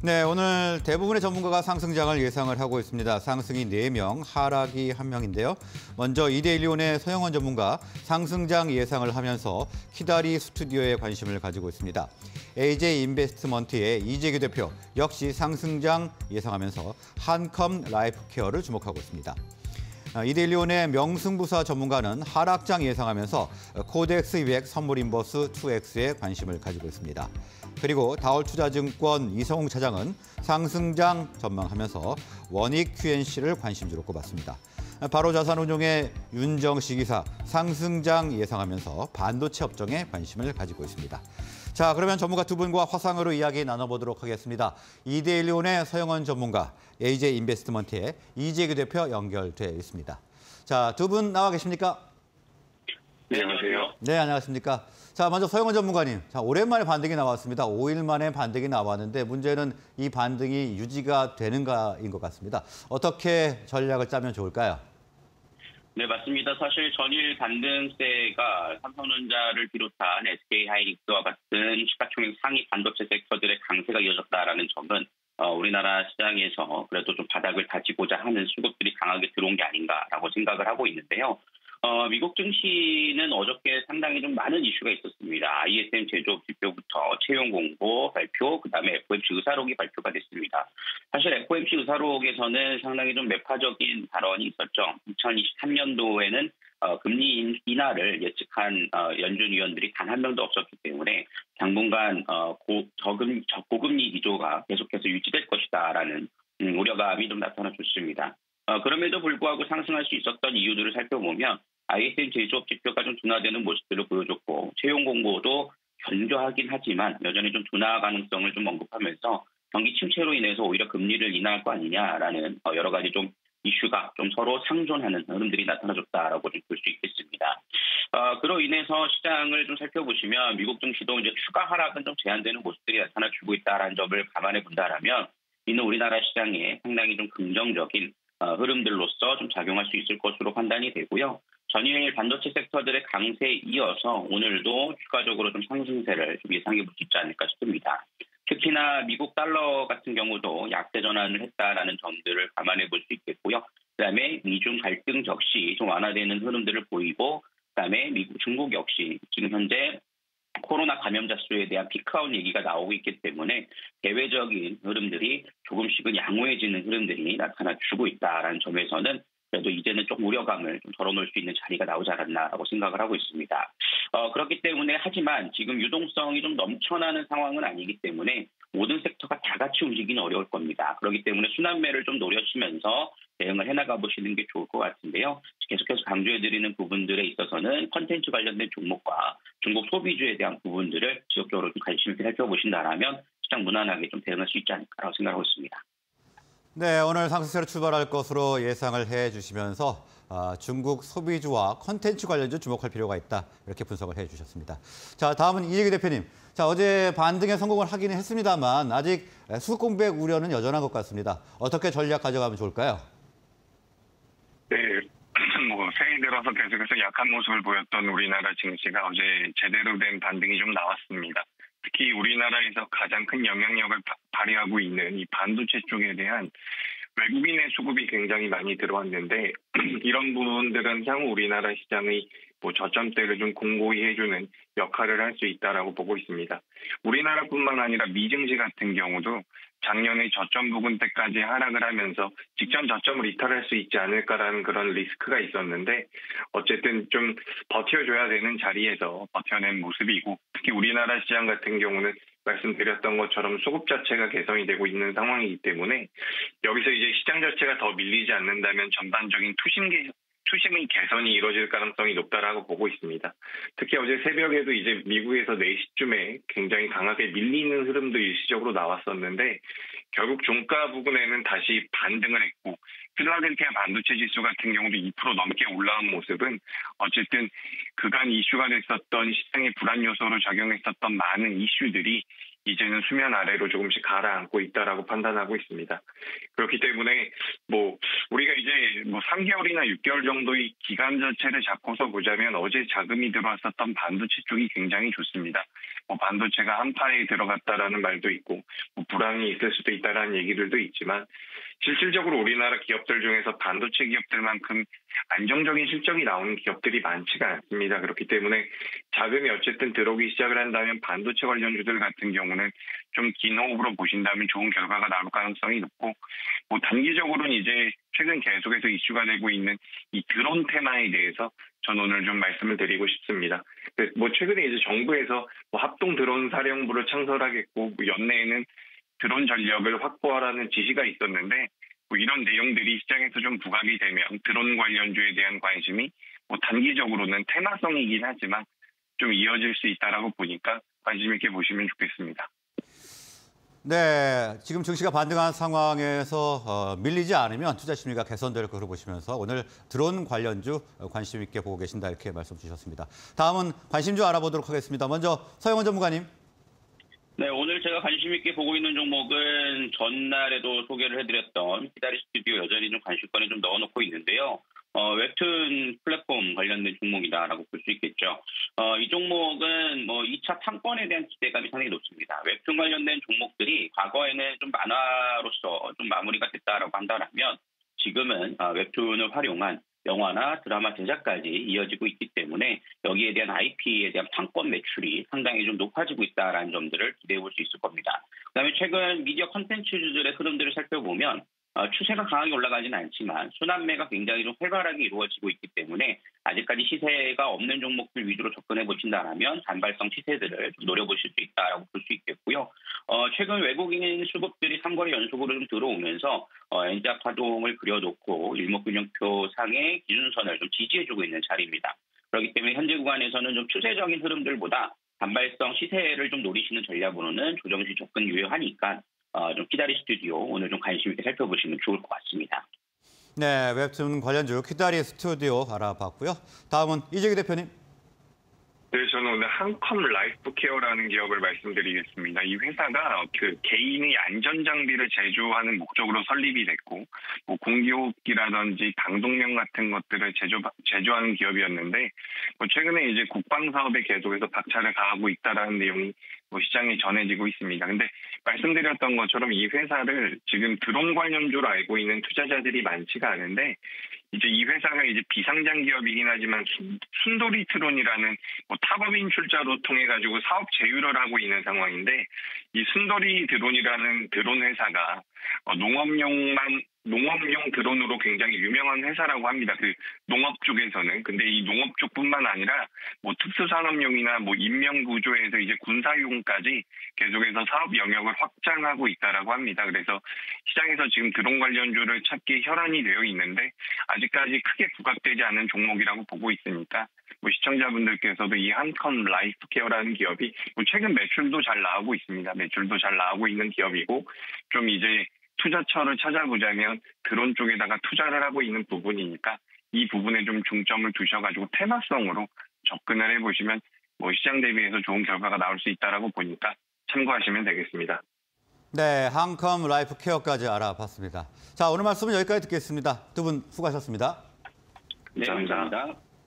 네, 오늘 대부분의 전문가가 상승장을 예상을 하고 있습니다. 상승이 4명, 하락이 1명인데요. 먼저 이데일리온의 서영원 전문가 상승장 예상을 하면서 키다리 스튜디오에 관심을 가지고 있습니다. AJ 인베스트먼트의 이재규 대표 역시 상승장 예상하면서 한컴 라이프케어를 주목하고 있습니다. 이데일리온의 명승부사 전문가는 하락장 예상하면서 코덱스 200 선물 인버스 2X에 관심을 가지고 있습니다. 그리고 다올투자증권 이성웅 차장은 상승장 전망하면서 원익 QNC를 관심주로 꼽았습니다. 바로자산운용의 윤정식 이사 상승장 예상하면서 반도체 업종에 관심을 가지고 있습니다. 자, 그러면 전문가 두 분과 화상으로 이야기 나눠보도록 하겠습니다. 이데일리온의 서영원 전문가, AJ 인베스트먼트의 이재규 대표 연결돼 있습니다. 자, 두 분 나와 계십니까? 네, 안녕하세요. 네, 안녕하십니까. 자, 먼저 서영원 전문가님. 자, 오랜만에 반등이 나왔습니다. 5일 만에 반등이 나왔는데 문제는 이 반등이 유지가 되는가인 것 같습니다. 어떻게 전략을 짜면 좋을까요? 네, 맞습니다. 사실 전일 반등세가 삼성전자를 비롯한 SK하이닉스와 같은 시가총액 상위 반도체 섹터들의 강세가 이어졌다라는 점은 우리나라 시장에서 그래도 좀 바닥을 다지고자 하는 수급들이 강하게 들어온 게 아닌가라고 생각을 하고 있는데요. 미국 증시는 어저께 상당히 좀 많은 이슈가 있었습니다. ISM 제조업 지표부터 채용 공고 발표, 그다음에 FOMC 의사록이 발표가 됐습니다. 사실 FOMC 의사록에서는 상당히 좀 매파적인 발언이 있었죠. 2023년도에는 금리 인하를 예측한 연준 위원들이 단 한 명도 없었기 때문에 당분간 저고금리 기조가 계속해서 유지될 것이다라는 우려감이 좀 나타나줬습니다. 그럼에도 불구하고 상승할 수 있었던 이유들을 살펴보면 ISM 제조업 지표가 좀 둔화되는 모습들을 보여줬고 채용 공고도 견조하긴 하지만 여전히 좀 둔화 가능성을 좀 언급하면서 경기 침체로 인해서 오히려 금리를 인하할 거 아니냐라는 여러 가지 좀 이슈가 좀 서로 상존하는 흐름들이 나타나줬다라고 좀 볼 수 있겠습니다. 그로 인해서 시장을 좀 살펴보시면 미국 증시도 이제 추가 하락은 좀 제한되는 모습들이 나타나주고 있다라는 점을 감안해 본다라면 이는 우리나라 시장에 상당히 좀 긍정적인 흐름들로서 좀 작용할 수 있을 것으로 판단이 되고요. 전일 반도체 섹터들의 강세에 이어서 오늘도 추가적으로 좀 상승세를 좀 예상해 볼 수 있지 않을까 싶습니다. 특히나 미국 달러 같은 경우도 약세 전환을 했다라는 점들을 감안해 볼 수 있겠고요. 그다음에 미중 갈등 적시 좀 완화되는 흐름들을 보이고, 그다음에 중국 역시 지금 현재 코로나 감염자 수에 대한 피크아웃 얘기가 나오고 있기 때문에 대외적인 흐름들이 조금씩은 양호해지는 흐름들이 나타나주고 있다라는 점에서는 그래도 이제는 좀 우려감을 좀 덜어놓을 수 있는 자리가 나오지 않았나라고 생각을 하고 있습니다. 그렇기 때문에 하지만 지금 유동성이 좀 넘쳐나는 상황은 아니기 때문에 모든 섹터가 다 같이 움직이기는 어려울 겁니다. 그렇기 때문에 순환매를 좀 노려시면서 대응을 해나가 보시는 게 좋을 것 같은데요. 계속해서 강조해드리는 부분들에 있어서는 콘텐츠 관련된 종목과 중국 소비주에 대한 부분들을 지속적으로 좀 관심 있게 살펴보신다라면 시장 무난하게 좀 대응할 수 있지 않을까라고 생각하고 있습니다. 네, 오늘 상승세로 출발할 것으로 예상을 해주시면서 중국 소비주와 콘텐츠 관련주 주목할 필요가 있다. 이렇게 분석을 해주셨습니다. 자, 다음은 이재규 대표님. 자, 어제 반등에 성공을 하기는 했습니다만 아직 수급 공백 우려는 여전한 것 같습니다. 어떻게 전략 가져가면 좋을까요? 네, 새해 들어서 계속해서 약한 모습을 보였던 우리나라 증시가 어제 제대로 된 반등이 좀 나왔습니다. 특히 우리나라에서 가장 큰 영향력을 발휘하고 있는 이 반도체 쪽에 대한 외국인의 수급이 굉장히 많이 들어왔는데 이런 부분들은 향후 우리나라 시장의 저점대를 좀 공고히 해주는 역할을 할 수 있다라고 보고 있습니다. 우리나라뿐만 아니라 미증시 같은 경우도 작년에 저점 부근대까지 하락을 하면서 직전 저점을 이탈할 수 있지 않을까라는 그런 리스크가 있었는데 어쨌든 좀 버텨줘야 되는 자리에서 버텨낸 모습이고 특히 우리나라 시장 같은 경우는 말씀드렸던 것처럼 수급 자체가 개선이 되고 있는 상황이기 때문에 여기서 이제 시장 자체가 더 밀리지 않는다면 전반적인 투심의 개선이 이루어질 가능성이 높다라고 보고 있습니다. 특히 어제 새벽에도 이제 미국에서 4시쯤에 굉장히 강하게 밀리는 흐름도 일시적으로 나왔었는데 결국 종가 부근에는 다시 반등을 했고 필라델피아 반도체 지수 같은 경우도 2% 넘게 올라온 모습은 어쨌든 그간 이슈가 됐었던 시장의 불안 요소로 작용했었던 많은 이슈들이 이제는 수면 아래로 조금씩 가라앉고 있다라고 판단하고 있습니다. 그렇기 때문에 우리가 이제 3개월이나 6개월 정도의 기간 자체를 잡고서 보자면 어제 자금이 들어왔었던 반도체 쪽이 굉장히 좋습니다. 반도체가 한파에 들어갔다라는 말도 있고 불황이 있을 수도 있다라는 얘기들도 있지만 실질적으로 우리나라 기업들 중에서 반도체 기업들만큼 안정적인 실적이 나오는 기업들이 많지가 않습니다. 그렇기 때문에 자금이 어쨌든 들어오기 시작을 한다면 반도체 관련주들 같은 경우는 좀 긴 호흡으로 보신다면 좋은 결과가 나올 가능성이 높고 단기적으로는 이제 최근 계속해서 이슈가 되고 있는 이 드론 테마에 대해서 전 오늘 좀 말씀을 드리고 싶습니다. 최근에 이제 정부에서 합동 드론 사령부를 창설하겠고 연내에는 드론 전력을 확보하라는 지시가 있었는데 이런 내용들이 시장에서 좀 부각이 되면 드론 관련주에 대한 관심이 단기적으로는 테마성이긴 하지만 좀 이어질 수 있다라고 보니까 관심 있게 보시면 좋겠습니다. 네, 지금 증시가 반등한 상황에서 밀리지 않으면 투자 심리가 개선될 것으로 보시면서 오늘 드론 관련주 관심 있게 보고 계신다 이렇게 말씀 주셨습니다. 다음은 관심주 알아보도록 하겠습니다. 먼저 서영원 전문가님. 네, 오늘 제가 관심 있게 보고 있는 종목은 전날에도 소개를 해드렸던 키다리 스튜디오 여전히 좀 관심권에 좀 넣어놓고 있는데요. 웹툰 플랫폼 관련된 종목이다라고 볼 수 있겠죠. 이 종목은 2차 판권에 대한 기대감이 상당히 높습니다. 웹툰 관련된 종목들이 과거에는 좀 만화로서 좀 마무리가 됐다라고 한다면 지금은 웹툰을 활용한 영화나 드라마 제작까지 이어지고 있기 때문에 여기에 대한 IP에 대한 판권 매출이 상당히 좀 높아지고 있다는 점들을 기대해 볼 수 있을 겁니다. 그다음에 최근 미디어 콘텐츠주들의 흐름들을 살펴보면 추세가 강하게 올라가지는 않지만 순환매가 굉장히 좀 활발하게 이루어지고 있기 때문에 아직까지 시세가 없는 종목들 위주로 접근해 보신다면 단발성 시세들을 좀 노려보실 수 있다라고 볼 수 있겠고요. 최근 외국인 수급들이 3거래 연속으로 좀 들어오면서 엔자 파동을 그려놓고 일목균형표 상의 기준선을 좀 지지해주고 있는 자리입니다. 그렇기 때문에 현재 구간에서는 좀 추세적인 흐름들보다 단발성 시세를 좀 노리시는 전략으로는 조정시 접근 유효하니까 좀 키다리 스튜디오 오늘 좀 관심 있게 살펴보시면 좋을 것 같습니다. 네, 웹툰 관련주 키다리 스튜디오 알아봤고요. 다음은 이재기 대표님. 네, 저는 오늘 한컴 라이프 케어라는 기업을 말씀드리겠습니다. 이 회사가 개인의 안전장비를 제조하는 목적으로 설립이 됐고, 공기호흡기라든지 방독면 같은 것들을 제조하는 기업이었는데, 최근에 이제 국방 사업에 계속해서 박차를 가하고 있다라는 내용이 시장에 전해지고 있습니다. 근데 말씀드렸던 것처럼 이 회사를 지금 드론 관련주로 알고 있는 투자자들이 많지가 않은데, 이제 이 회사가 이제 비상장 기업이긴 하지만 순돌이 트론이라는 탑업인 출자로 통해 가지고 사업 제휴를 하고 있는 상황인데 이 순돌이 드론이라는 드론 회사가 농업용 드론으로 굉장히 유명한 회사라고 합니다. 농업 쪽에서는. 근데 이 농업 쪽뿐만 아니라 특수산업용이나 인명구조에서 이제 군사용까지 계속해서 사업 영역을 확장하고 있다라고 합니다. 그래서 시장에서 지금 드론 관련주를 찾기 혈안이 되어 있는데 아직까지 크게 부각되지 않은 종목이라고 보고 있으니까 시청자분들께서도 이 한컴 라이프 케어라는 기업이 최근 매출도 잘 나오고 있습니다. 매출도 잘 나오고 있는 기업이고 좀 이제 투자처를 찾아보자면 드론 쪽에다가 투자를 하고 있는 부분이니까 이 부분에 좀 중점을 두셔가지고 테마성으로 접근을 해보시면 시장 대비해서 좋은 결과가 나올 수 있다라고 보니까 참고하시면 되겠습니다. 네, 한컴 라이프 케어까지 알아봤습니다. 자, 오늘 말씀은 여기까지 듣겠습니다. 두 분 수고하셨습니다. 네, 감사합니다.